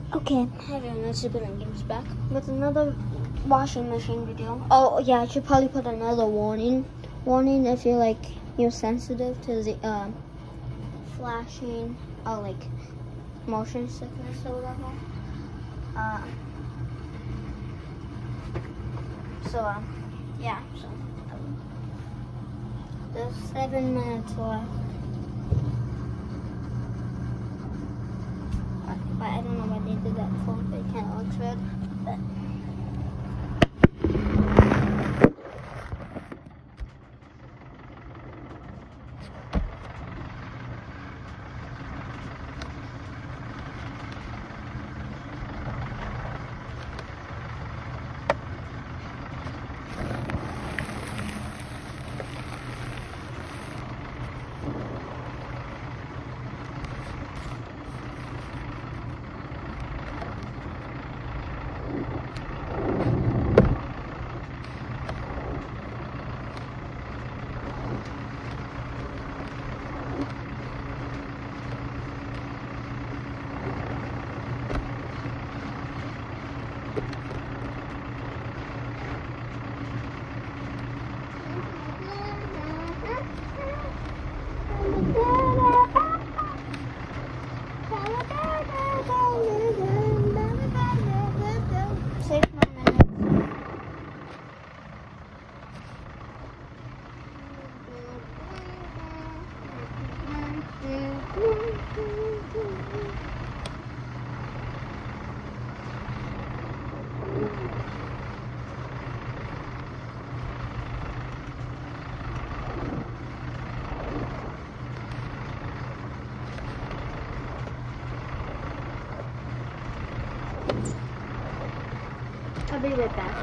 Okay, hi everyone, it's Superman Games back with another washing machine video. Oh yeah, I should probably put another warning if you're like sensitive to the flashing or like motion sickness or whatever. Yeah, there's 7 minutes left. But I don't know why they did that for, but it kind of looks red. But I'll be right back.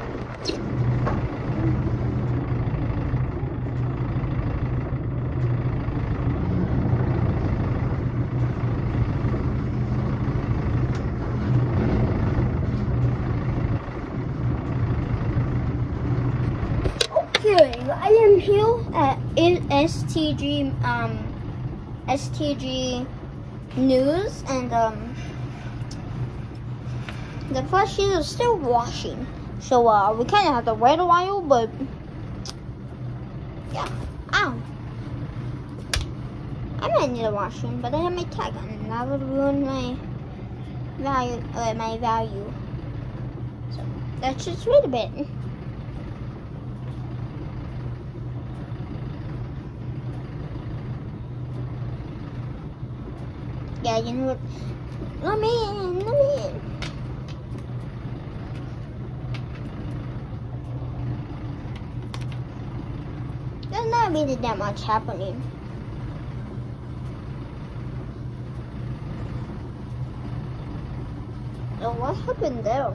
Okay, I am here at STG News, and the flush is still washing, so we kind of have to wait a while, but yeah. Ow! I might need a washroom, but I have my tag on, and that would ruin my value. So let's just wait a bit. Yeah, you know what? Let me in. There's not really that much happening. So what happened there?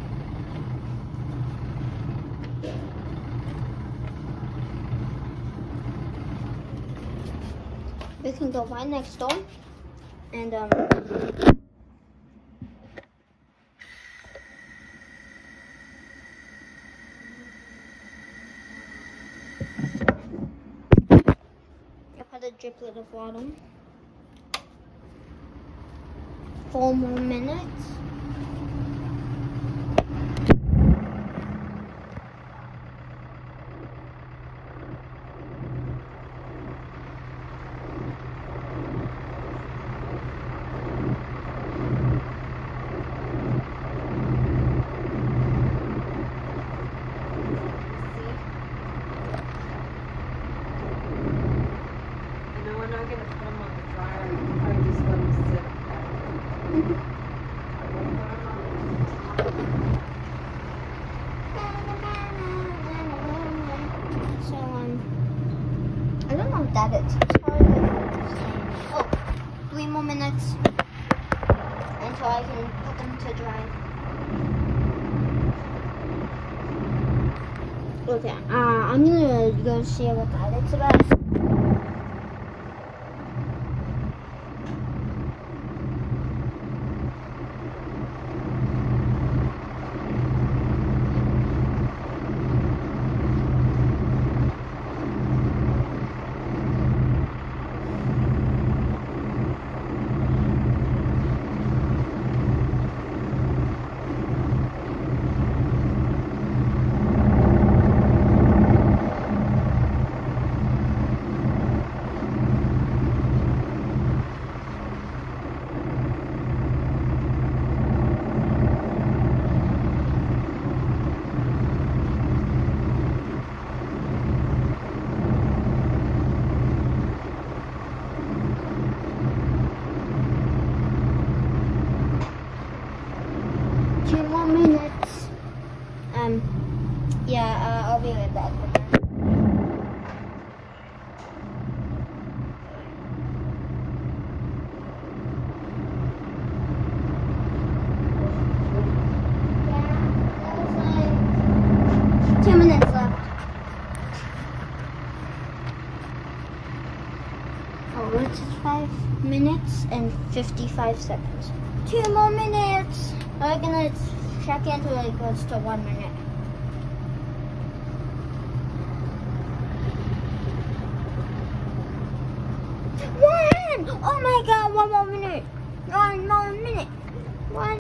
We can go right next door and I'll put a driplet of water. 4 more minutes. I don't know what that is. Oh, 3 more minutes until I can put them to dry. Okay, I'm gonna go see what that is about. minutes. Yeah, I'll be right back with that. Yeah, 2 minutes left. Oh, it's 5 minutes and 55 seconds. 2 more minutes. We're gonna check until it goes to 1 minute. Oh my god, 1 more minute. 1 more minute. 1